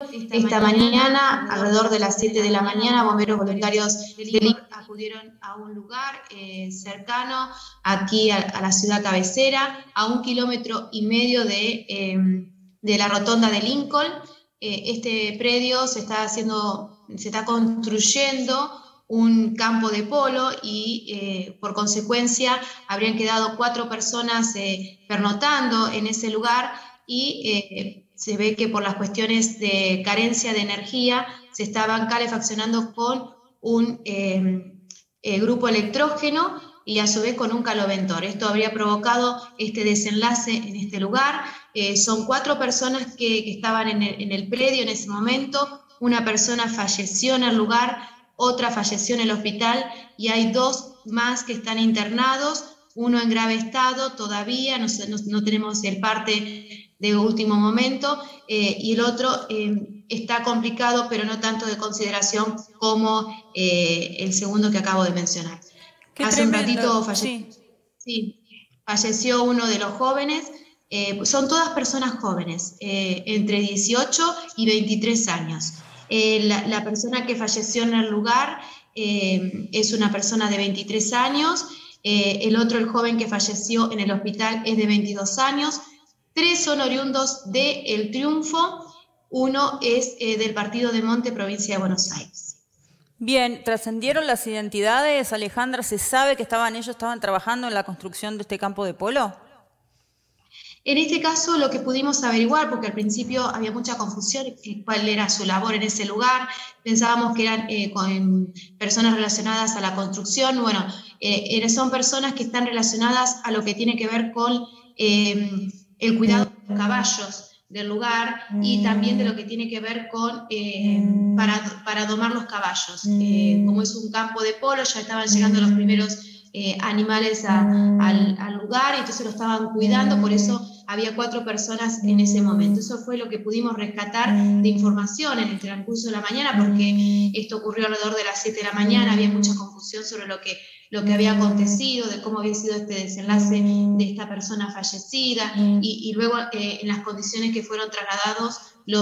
Esta mañana, alrededor de las 7 de la mañana, bomberos voluntarios del INCOL acudieron a un lugar cercano aquí a la ciudad cabecera, a 1,5 kilómetros de la rotonda del Lincoln. Este predio se está construyendo un campo de polo y por consecuencia habrían quedado 4 personas pernotando en ese lugar y se ve que por las cuestiones de carencia de energía se estaban calefaccionando con un grupo electrógeno y a su vez con un caloventor. Esto habría provocado este desenlace en este lugar. Son 4 personas que estaban en el predio en ese momento. Una persona falleció en el lugar, otra falleció en el hospital y hay 2 más que están internados, uno en grave estado todavía, no tenemos el parte de último momento, y el otro está complicado, pero no tanto de consideración como el segundo que acabo de mencionar. Hace un ratito falleció uno de los jóvenes. Son todas personas jóvenes, entre 18 y 23 años. La persona que falleció en el lugar es una persona de 23 años, el otro, el joven que falleció en el hospital, es de 22 años, 3 son oriundos de El Triunfo, uno es del partido de Monte, provincia de Buenos Aires. Bien, ¿trascendieron las identidades, Alejandra? ¿Se sabe que ellos estaban trabajando en la construcción de este campo de polo? En este caso lo que pudimos averiguar, porque al principio había mucha confusión en cuál era su labor en ese lugar, pensábamos que eran con personas relacionadas a la construcción. Bueno, son personas que están relacionadas a lo que tiene que ver con el cuidado de los caballos del lugar y también de lo que tiene que ver con para domar los caballos. Como es un campo de polo, ya estaban llegando los primeros animales al lugar, y entonces lo estaban cuidando, por eso había 4 personas en ese momento. Eso fue lo que pudimos rescatar de información en el transcurso de la mañana, porque esto ocurrió alrededor de las 7 de la mañana, había mucha confusión sobre lo que había acontecido, de cómo había sido este desenlace de esta persona fallecida, y luego en las condiciones que fueron trasladados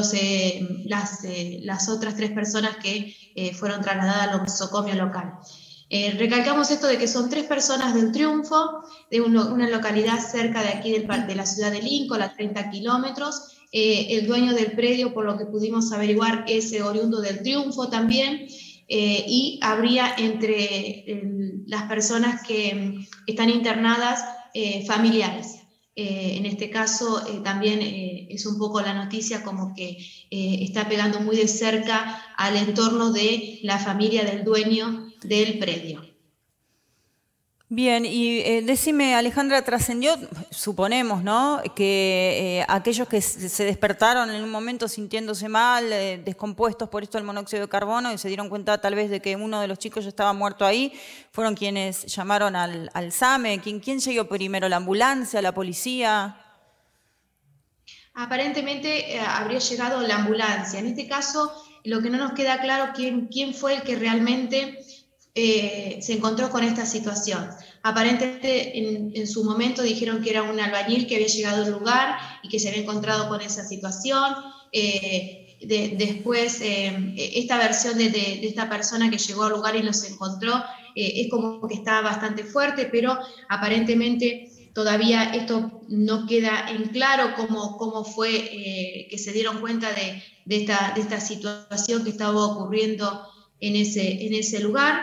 las otras 3 personas que fueron trasladadas al nosocomio local. Recalcamos esto de que son 3 personas del Triunfo, de una localidad cerca de aquí de la ciudad de Lincoln, a 30 kilómetros. El dueño del predio, por lo que pudimos averiguar, es oriundo del Triunfo también, y habría entre las personas que están internadas familiares. En este caso también es un poco la noticia como que está pegando muy de cerca al entorno de la familia del dueño del predio. Bien, y decime, Alejandra, trascendió, suponemos, ¿no?, que aquellos que se despertaron en un momento sintiéndose mal, descompuestos por esto del monóxido de carbono, y se dieron cuenta tal vez de que uno de los chicos ya estaba muerto ahí, fueron quienes llamaron al SAME. ¿Quién llegó primero, la ambulancia, la policía? Aparentemente habría llegado la ambulancia. En este caso, lo que no nos queda claro quién fue el que realmente se encontró con esta situación. Aparentemente en su momento dijeron que era un albañil que había llegado al lugar y que se había encontrado con esa situación. Después, esta versión de esta persona que llegó al lugar y los encontró es como que está bastante fuerte, pero aparentemente todavía esto no queda en claro cómo fue que se dieron cuenta de esta situación que estaba ocurriendo en ese lugar.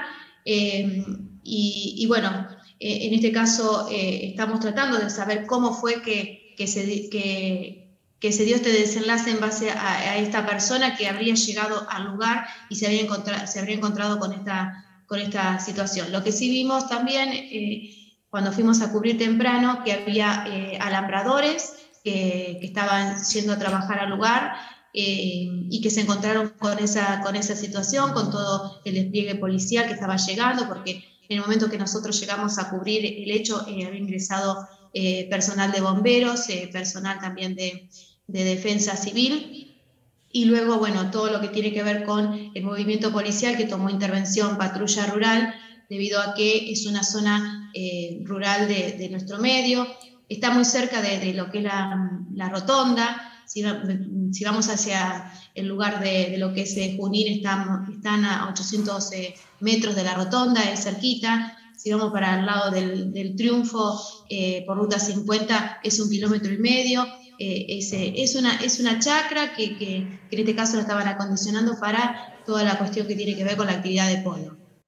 Y bueno, en este caso estamos tratando de saber cómo fue que se dio este desenlace en base a esta persona que habría llegado al lugar y se habría encontrado con esta situación. Lo que sí vimos también cuando fuimos a cubrir temprano, que había alambradores que estaban yendo a trabajar al lugar, y que se encontraron con esa situación, con todo el despliegue policial que estaba llegando, porque en el momento que nosotros llegamos a cubrir el hecho, había ingresado personal de bomberos, personal también de defensa civil, y luego, bueno, todo lo que tiene que ver con el movimiento policial que tomó intervención patrulla rural, debido a que es una zona rural de nuestro medio, está muy cerca de lo que es la rotonda. Si vamos hacia el lugar de lo que es Junín, están a 800 metros de la rotonda, es cerquita. Si vamos para el lado del Triunfo, por Ruta 50, es 1,5 kilómetros. Es una chacra que en este caso lo estaban acondicionando para toda la cuestión que tiene que ver con la actividad de polo.